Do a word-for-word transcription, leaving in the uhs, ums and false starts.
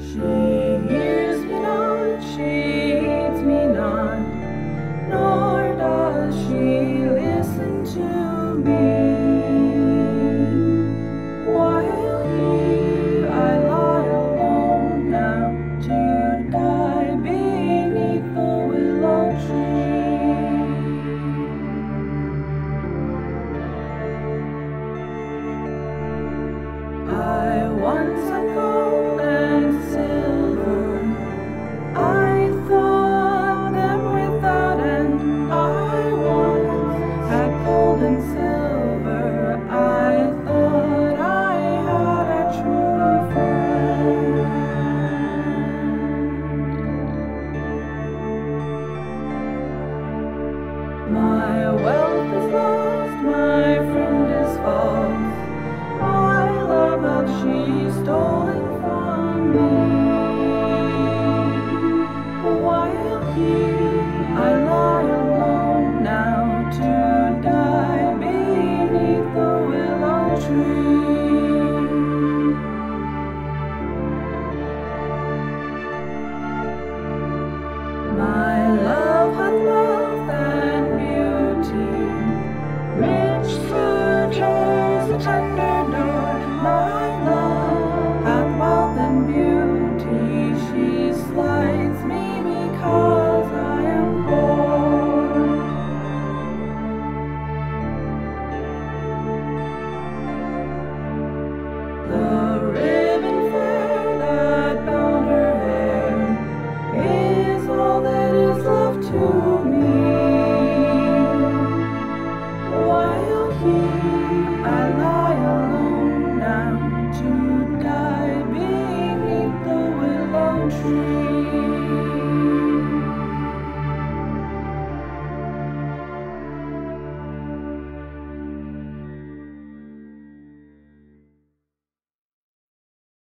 She hears me not, she heeds me not, nor does she listen to me. While here I lie alone now to die beneath the willow tree. I once had gold and silver, I thought them without end. I once had gold and silver, I thought I had a true friend. My wealth is lost, my friend is false, my love hath she stolen.